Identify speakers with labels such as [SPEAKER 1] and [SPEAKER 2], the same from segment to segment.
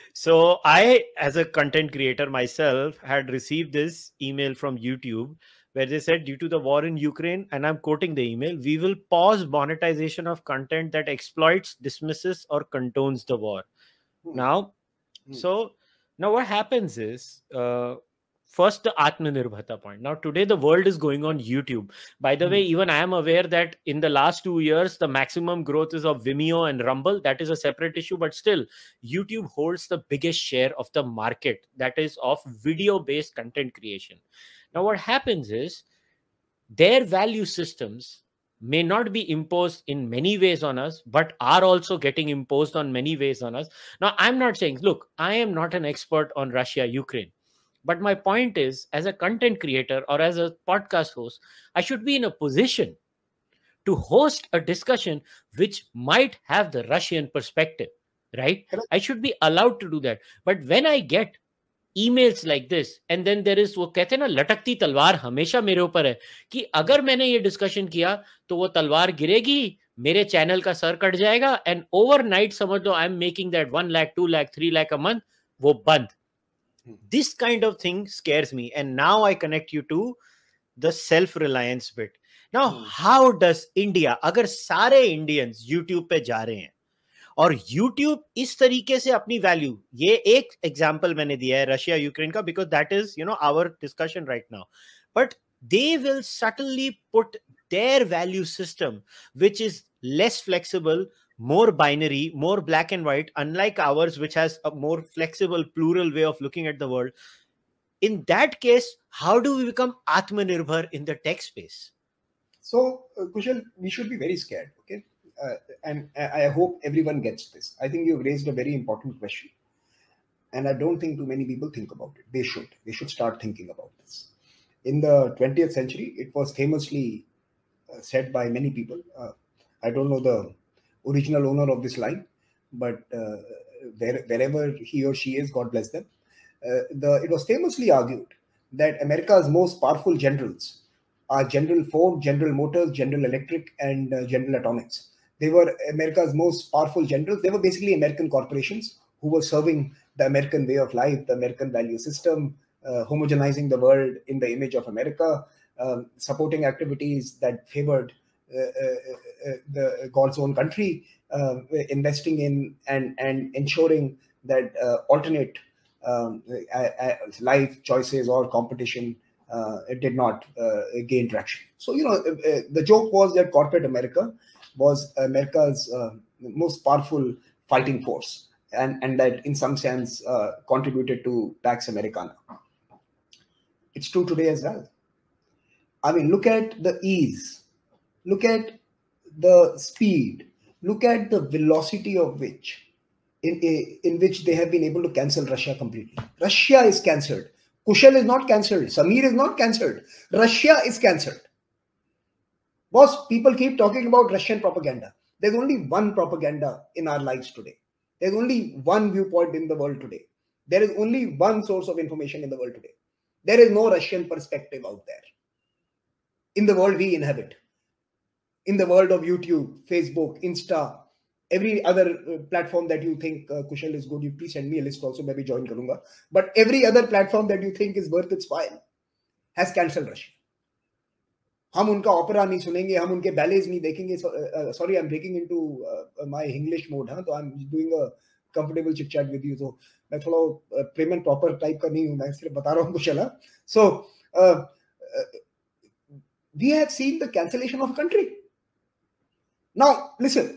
[SPEAKER 1] So I, as a content creator myself, had received this email from YouTube where they said, due to the war in Ukraine, and I'm quoting the email, we will pause monetization of content that exploits, dismisses, or condones the war.
[SPEAKER 2] Hmm.
[SPEAKER 1] Now,
[SPEAKER 2] Hmm.
[SPEAKER 1] so now what happens is, first the Atmanirbharta point. Now today the world is going on YouTube. By the way,
[SPEAKER 2] Hmm.
[SPEAKER 1] even I am aware that in the last 2 years the maximum growth is of Vimeo and Rumble. That is a separate issue, but still YouTube holds the biggest share of the market, that is of video based content creation. Now what happens is, their value systems may not be imposed in many ways on us, but are also getting imposed on many ways on us. Now I'm not saying, look, I am not an expert on Russia Ukraine, but my point is, as a content creator or as a podcast host, I should be in a position to host a discussion which might have the Russian perspective, right?
[SPEAKER 2] Correct.
[SPEAKER 1] I should be allowed to do that. But when I get emails like this and then there is, वो कहते हैं ना, लटकती तलवार हमेशा मेरे ऊपर है कि अगर मैंने ये डिस्कशन किया तो वो तलवार गिरेगी, मेरे चैनल का सर कट जाएगा, एंड ओवरनाइट समझ लो I am making that 1 lakh 2 lakh 3 lakh a month, वो बंद.
[SPEAKER 2] Hmm.
[SPEAKER 1] This kind of thing scares me, and now I connect you to the self reliance bit. Now
[SPEAKER 2] Hmm.
[SPEAKER 1] how does India, अगर सारे इंडियंस YouTube पे जा रहे हैं और YouTube इस तरीके से अपनी वैल्यू, ये एक एग्जांपल मैंने दिया है रशिया यूक्रेन का, because that is our discussion right now, but they will suddenly put their value system, which is less flexible, more binary, more black and white, unlike ours, which has a more flexible, plural way of looking at the world. In that case, how do we become atmanirbhar in the tech space?
[SPEAKER 2] So, Kushal, we should be very scared, okay? And I hope everyone gets this. I think you've raised a very important question, and I don't think too many people think about it. They should. They should start thinking about this. In the 20th century, it was famously said by many people. I don't know the original owner of this line, but wherever he or she is, God bless them. It was famously argued that America's most powerful generals are General Ford, General Motors, General Electric, and General Atomics. They were America's most powerful generals. They were basically American corporations who were serving the American way of life, the American value system, homogenizing the world in the image of America, supporting activities that favored the God's own country, investing in and ensuring that alternate life choices or competition it did not gain traction. So, the joke was that corporate America was America's most powerful fighting force, and that in some sense contributed to Pax Americana. It's true today as well. I mean, look at the ease, look at the speed, look at the velocity of which in which they have been able to cancel Russia completely. Russia is cancelled. Kushal is not cancelled. Samir is not cancelled. Russia is cancelled. Boss, people keep talking about Russian propaganda. There's only one propaganda in our lives today. There's only one viewpoint in the world today. There is only one source of information in the world today. There is no Russian perspective out there in the world we inhabit. In the world of YouTube, Facebook, Insta, every other platform that you think Kushal is good, you please send me a list also, maybe join karunga. But every other platform that you think is worth its while has cancelled Russia. हम उनका opera नहीं सुनेंगे, हम उनके बैलेज नहीं देखेंगे. Sorry, I'm breaking into my English mode, हाँ, तो I'm doing a comfortable chit chat with you. तो मैं थोड़ा prim and proper type का नहीं हूँ, मैं सिर्फ बता रहा हूँ कुशल. So we have seen the cancellation of a country. Now, listen.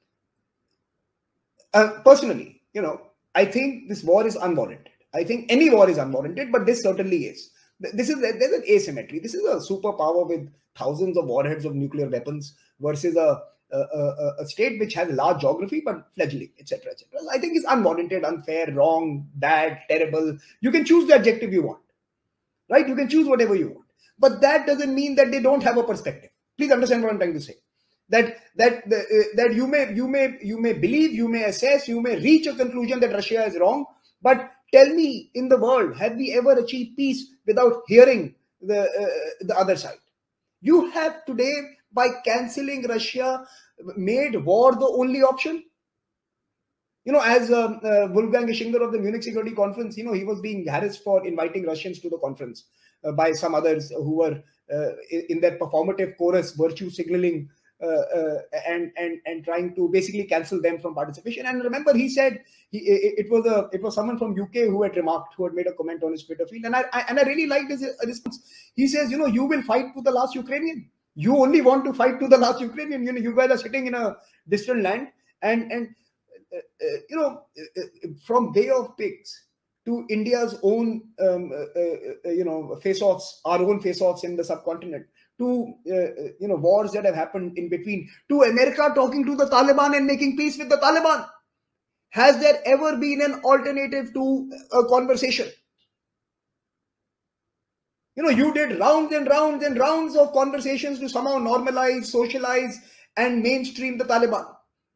[SPEAKER 2] Personally, I think this war is unwarranted. I think any war is unwarranted, but this certainly is. There's an asymmetry. This is a superpower with thousands of warheads of nuclear weapons versus a state which has a large geography but fledgling, etc., etc. I think it's unwarranted, unfair, wrong, bad, terrible. You can choose the adjective you want, right? You can choose whatever you want, but that doesn't mean that they don't have a perspective. Please understand what I'm trying to say. That you may believe, you may assess, you may reach a conclusion that Russia is wrong, but tell me, in the world, have we ever achieved peace without hearing the other side? You have today, by cancelling Russia, made war the only option. As Wolfgang Ischinger of the Munich Security Conference, he was being harassed for inviting Russians to the conference by some others who were in that performative chorus, virtue signaling, and trying to basically cancel them from participation. And remember, he said it was someone from UK who had made a comment on his Twitter feed, and I really liked his response. He says, you will fight to the last Ukrainian. You only want to fight to the last Ukrainian. You guys are sitting in a distant land, and from Bay of Pigs to India's own, face-offs, our own face-offs in the subcontinent, to wars that have happened in between, to America talking to the Taliban and making peace with the Taliban. Has there ever been an alternative to a conversation? You did rounds and rounds and rounds of conversations to somehow normalize, socialize, and mainstream the Taliban.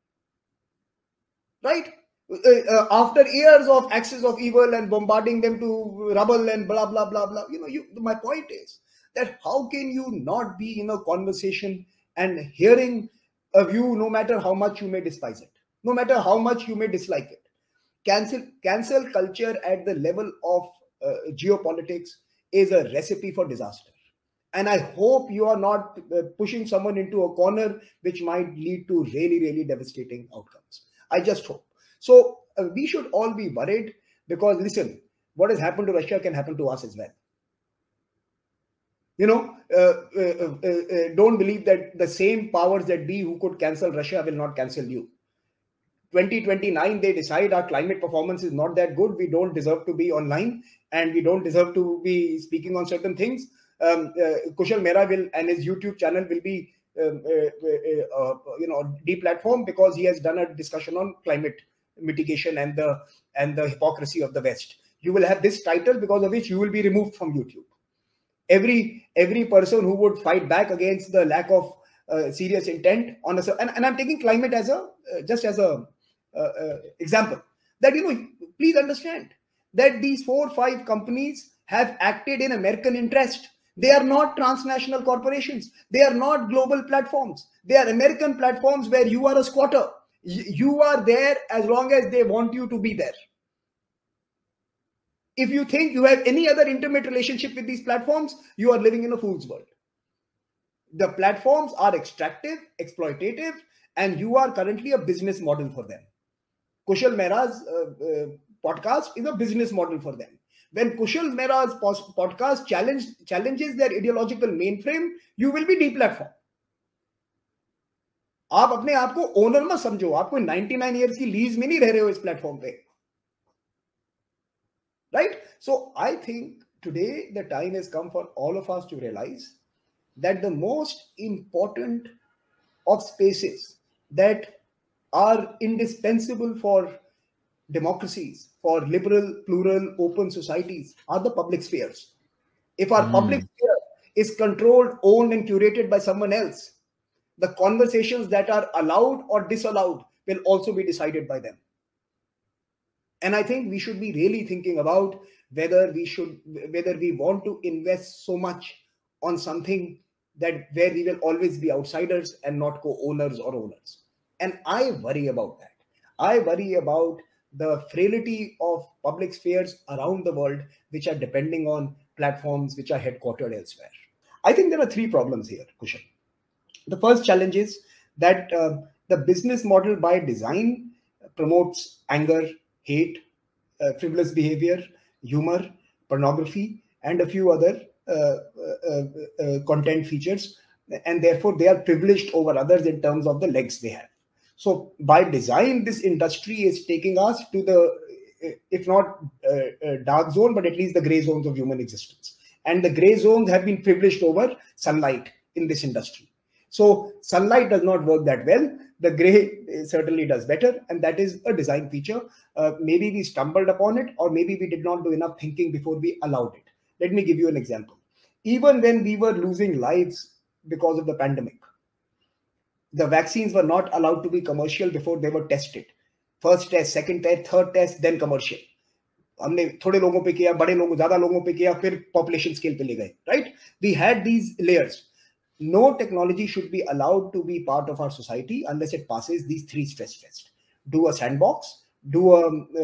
[SPEAKER 2] Right? After years of axis of evil and bombarding them to rubble and blah, blah, blah, blah. My point is that how can you not be in a conversation and hearing a view, no matter how much you may despise it, no matter how much you may dislike it? Cancel culture at the level of geopolitics is a recipe for disaster. And I hope you are not pushing someone into a corner which might lead to really, really devastating outcomes. I just hope. So we should all be worried, because listen, what has happened to Russia can happen to us as well. Don't believe that the same powers that be who could cancel Russia will not cancel you. 2029, they decide our climate performance is not that good. We don't deserve to be online, and we don't deserve to be speaking on certain things. Kushal Mehra will, and his YouTube channel will be, deplatformed because he has done a discussion on climate mitigation and the hypocrisy of the West. You will have this title, because of which you will be removed from YouTube. Every person who would fight back against the lack of serious intent on and I'm taking climate as just as a example, that please understand that these 4 or 5 companies have acted in American interest. They are not transnational corporations. They are not global platforms. They are American platforms where you are a squatter. You are there as long as they want you to be there. If you think you have any other intimate relationship with these platforms, you are living in a fool's world. The platforms are extractive, exploitative, and you are currently a business model for them. Kushal Mehra's podcast is a business model for them. When Kushal Mehra's podcast challenges their ideological mainframe, you will be deplatformed. आप अपने आप को owner मत समझो, आप कोई 99 years की lease में नहीं रह रहे हो इस प्लेटफॉर्म पे, right? So I think today the time has come for all of us to realize that the most important of spaces that are indispensable for democracies, for liberal, plural, open societies are the public spheres. If our public sphere is controlled, owned, and curated by someone else, the conversations that are allowed or disallowed will also be decided by them. And I think we should be really thinking about whether we want to invest so much on something that where we will always be outsiders and not co-owners or owners. And I worry about that. I worry about the frailty of public spheres around the world, which are depending on platforms which are headquartered elsewhere. I think there are 3 problems here, Kushal. The first challenge is that the business model by design promotes anger, hate, frivolous behavior, humor, pornography, and a few other content features. And therefore, they are privileged over others in terms of the legs they have. So by design, this industry is taking us to the, if not dark zone, but at least the gray zones of human existence. And the gray zones have been privileged over sunlight in this industry. So sunlight does not work that well. The gray certainly does better. And that is a design feature. Maybe we stumbled upon it, or maybe we did not do enough thinking before we allowed it. Let me give you an example. Even when we were losing lives because of the pandemic, the vaccines were not allowed to be commercial before they were tested. First test, second test, third test, then commercial. हमने थोड़े लोगों पे किया, बड़े लोगों, ज़्यादा लोगों पे किया, फिर population scale पे ले गए, right? We had these layers. No technology should be allowed to be part of our society unless it passes these 3 stress tests. Do a sandbox, do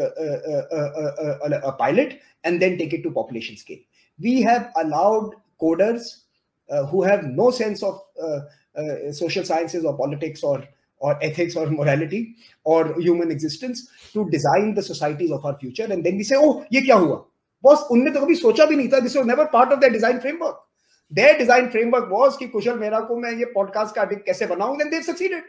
[SPEAKER 2] a pilot, and then take it to population scale. We have allowed coders who have no sense of social sciences or politics or ethics or morality or human existence to design the societies of our future, and then we say, oh, ye kya hua? Boss, unne to kabhi socha bhi nahi tha. This was never part of their design framework. Their design framework was कि कुशल मेहरा को मैं ये podcast का addict कैसे बनाऊं, then they've succeeded.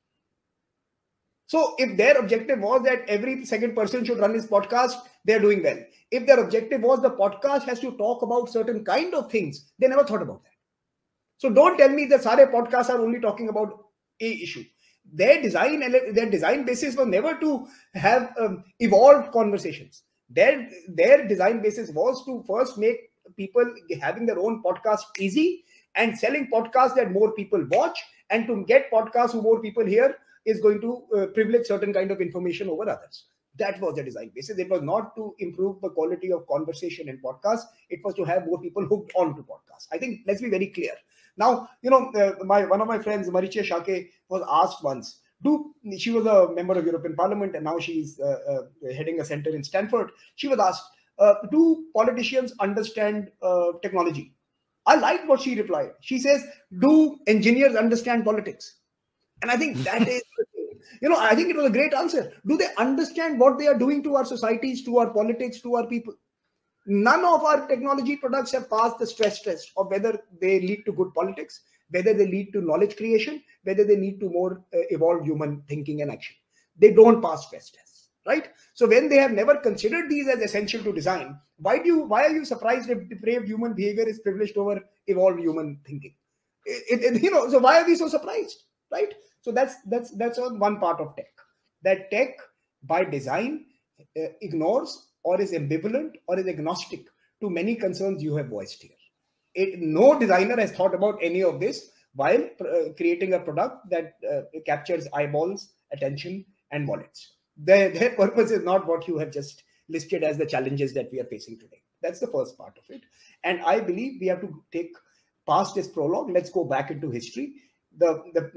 [SPEAKER 2] So if their objective was that every second person should run his podcast, they're doing well. If their objective was the podcast has to talk about certain kind of things, they never thought about that. So don't tell me that sare podcasts are only talking about a issue. Their design basis was never to have evolved conversations. Their design basis was to first make people having their own podcast easy and selling podcasts that more people watch, and to get podcasts who more people hear is going to privilege certain kind of information over others. That was the design basis. It was not to improve the quality of conversation in podcasts. It was to have more people hooked on to podcasts. I think let's be very clear. Now, one of my friends, Marichya Shake, was asked once, she was a member of European Parliament and now she's heading a center in Stanford. She was asked, do politicians understand technology? I liked what she replied. She says, do engineers understand politics? And I think that is, I think it was a great answer. Do they understand what they are doing to our societies, to our politics, to our people? None of our technology products have passed the stress test of whether they lead to good politics, whether they lead to knowledge creation, whether they lead to more evolved human thinking and action. They don't pass stress tests, right? So when they have never considered these as essential to design, why are you surprised if depraved human behavior is privileged over evolved human thinking? So why are we so surprised, right? So that's one part of tech. That tech by design ignores or is ambivalent or is agnostic to many concerns you have voiced here. No designer has thought about any of this while creating a product that captures eyeballs, attention, and wallets. Their purpose is not what you have just listed as the challenges that we are facing today. That's the first part of it. And I believe we have to take past this prologue. Let's go back into history. The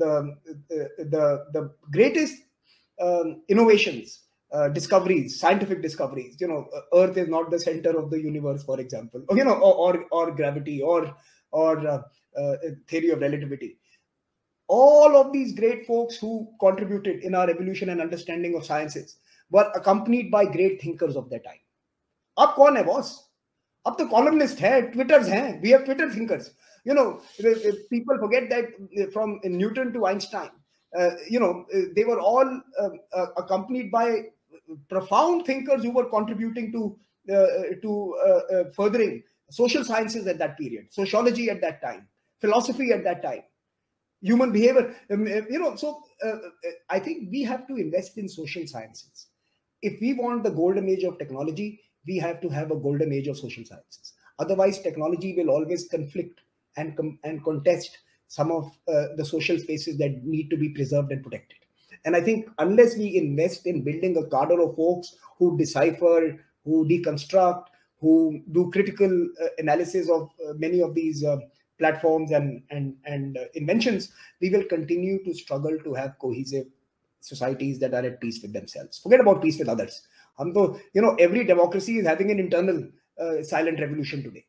[SPEAKER 2] greatest innovations, discoveries, scientific discoveries, Earth is not the center of the universe, for example, or gravity or theory of relativity. All of these great folks who contributed in our evolution and understanding of sciences were accompanied by great thinkers of their time. Ab kaun hai boss? Ab to columnist hai, Twitters hai. We have Twitter thinkers. People forget that from Newton to Einstein, they were all accompanied by profound thinkers who were contributing to furthering social sciences at that period, sociology at that time, philosophy at that time, human behavior. So I think we have to invest in social sciences. If we want the golden age of technology, we have to have a golden age of social sciences. Otherwise, technology will always conflict and contest some of the social spaces that need to be preserved and protected. And I think unless we invest in building a cadre of folks who decipher, who deconstruct, who do critical analysis of many of these platforms and inventions, we will continue to struggle to have cohesive societies that are at peace with themselves. Forget about peace with others. Every democracy is having an internal silent revolution today.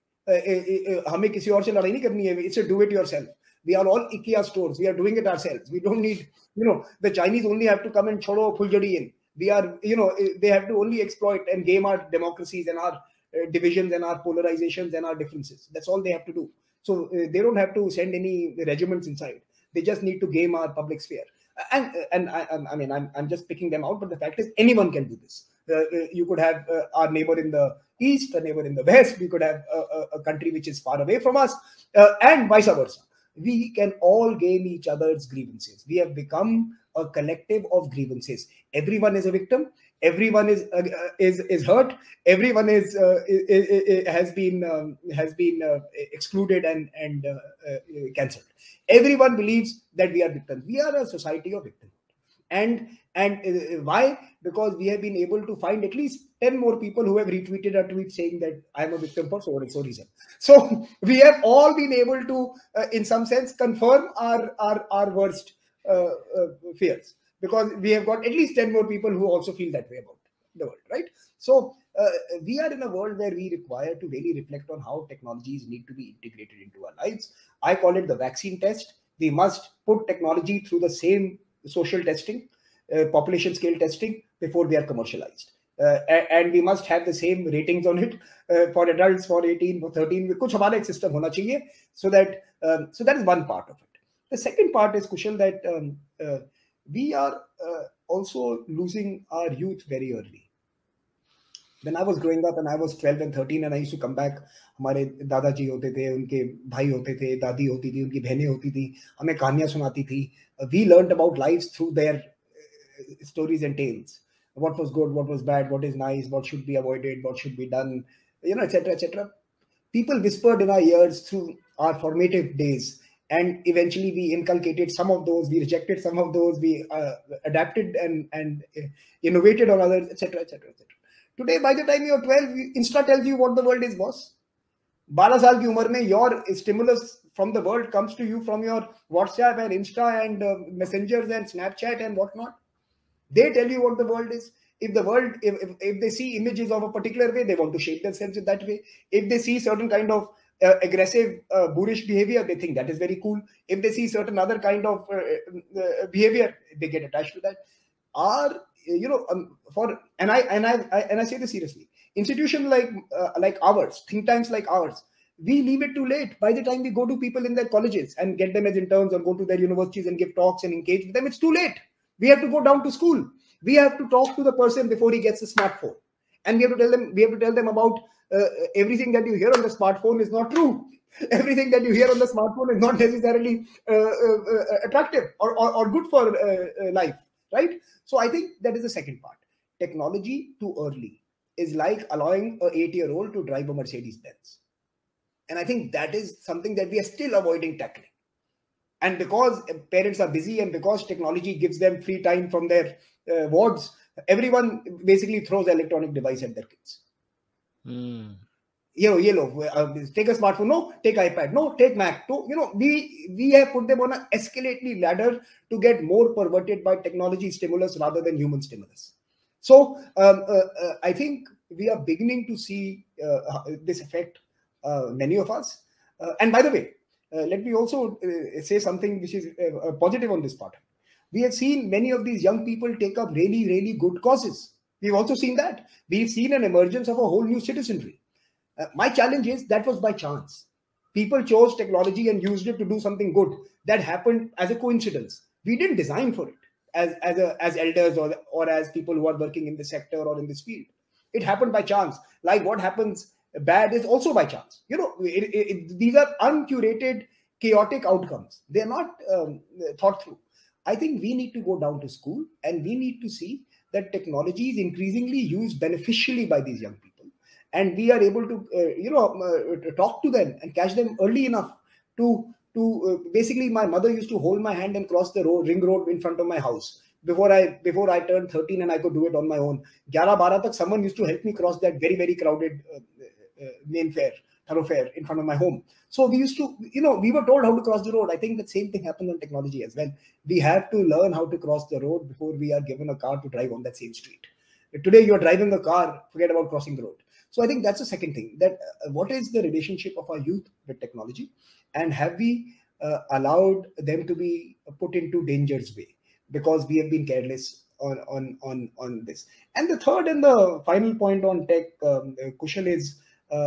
[SPEAKER 2] It's a do it yourself. We are all IKEA stores. We are doing it ourselves. We don't need, the Chinese only have to come and chodo Fuljadi in. We are, they have to only exploit and game our democracies and our divisions and our polarizations and our differences. That's all they have to do. So they don't have to send any regiments inside. They just need to game our public sphere. And I'm just picking them out, but the fact is anyone can do this. You could have our neighbor in the east, a neighbor in the west. We could have a country which is far away from us, and vice versa. We can all game each other's grievances. We have become a collective of grievances. Everyone is a victim. Everyone is hurt. Everyone has been excluded and cancelled. Everyone believes that we are victims. We are a society of victims. And why? Because we have been able to find at least 10 more people who have retweeted a tweet saying that I'm a victim for so and so reason. So we have all been able to, in some sense, confirm our worst fears. because we have got at least 10 more people who also feel that way about the world, right? So we are in a world where we require to really reflect on how technologies need to be integrated into our lives. I call it the vaccine test. We must put technology through the same social testing, population scale testing before they are commercialized. And we must have the same ratings on it for adults, for 18, for 13. कुछ हमारा एक system होना चाहिए, so that is one part of it. The second part is, Kushal, that we are also losing our youth very early. When I was growing up and I was 12 and 13 and I used to come back, हमारे दादाजी होते थे, उनके भाई होते थे, दादी होती थी, उनकी बहनें होती थी, हमें कहानियां सुनाती थी. We learned about lives through their stories and tales. What was good, what was bad, what is nice, what should be avoided, what should be done, etc., etc. People whispered in our ears through our formative days, and eventually we inculcated some of those, we rejected some of those, we adapted and innovated on others, etc., etc., etc. Today, by the time you're 12, Insta tells you what the world is, boss. 12 साल की उम्र में your stimulus from the world comes to you from your WhatsApp and Insta and messengers and Snapchat and whatnot. They tell you what the world is. If the world, if they see images of a particular way, they want to shape themselves in that way. If they see certain kind of aggressive, boorish behavior, they think that is very cool. If they see certain other kind of behavior, they get attached to that. I say this seriously. Institutions like ours, think tanks like ours, we leave it too late. By the time we go to people in their colleges and get them as interns or go to their universities and give talks and engage with them, it's too late. We have to go down to school. We have to talk to the person before he gets a smartphone, and we have to tell them about everything that you hear on the smartphone is not true. Everything that you hear on the smartphone is not necessarily attractive or good for life, right? So I think that is the second part. Technology too early is like allowing an 8-year-old to drive a Mercedes-Benz, and I think that is something that we are still avoiding tackling. And because parents are busy and because technology gives them free time from their wards, everyone basically throws an electronic device at their kids. Take a smartphone, no, take iPad, no, take Mac. No, we have put them on an escalating ladder to get more perverted by technology stimulus rather than human stimulus. So I think we are beginning to see this affect many of us. And by the way, let me also say something which is positive on this part. We have seen many of these young people take up really, really good causes. We've also seen that. We've seen an emergence of a whole new citizenry. My challenge is that was by chance. People chose technology and used it to do something good. That happened as a coincidence. We didn't design for it as elders or as people who are working in the sector or in this field. It happened by chance. Like what happens bad is also by chance. These are uncurated, chaotic outcomes. They're not thought through. I think we need to go down to school and we need to see that technology is increasingly used beneficially by these young people, and we are able to talk to them and catch them early enough to basically, my mother used to hold my hand and cross the ring road in front of my house before I turned 13 and I could do it on my own. 11-12 tak someone used to help me cross that very, very crowded main thoroughfare in front of my home. So we used to, we were told how to cross the road. I think the same thing happens on technology as well. We have to learn how to cross the road before we are given a car to drive on that same street. Today you're driving a car, forget about crossing the road. So I think that's the second thing, that what is the relationship of our youth with technology, and have we allowed them to be put into danger's way because we have been careless on this. And the third and the final point on tech, Kushal, is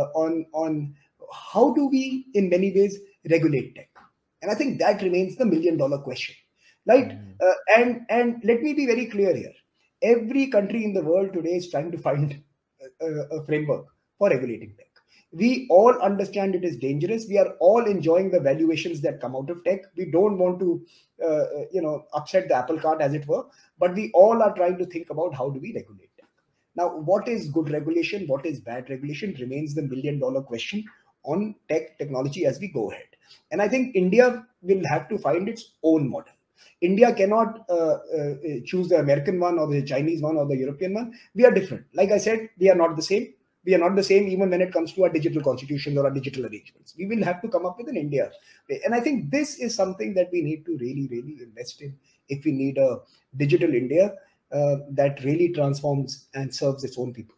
[SPEAKER 2] on how do we in many ways regulate tech. And I think that remains the $1 million question, right? And let me be very clear here. Every country in the world today is trying to find a framework for regulating tech. We all understand it is dangerous. We are all enjoying the valuations that come out of tech. We don't want to, upset the apple cart, as it were, but we all are trying to think about how do we regulate tech. Now, what is good regulation? What is bad regulation remains the $1 million question on technology as we go ahead. And I think India will have to find its own model. India cannot choose the American one or the Chinese one or the European one. We are different. Like I said, we are not the same. We are not the same even when it comes to our digital constitutions or our digital arrangements. We will have to come up with an India way. And I think this is something that we need to really, really invest if we need a digital India that really transforms and serves its own people.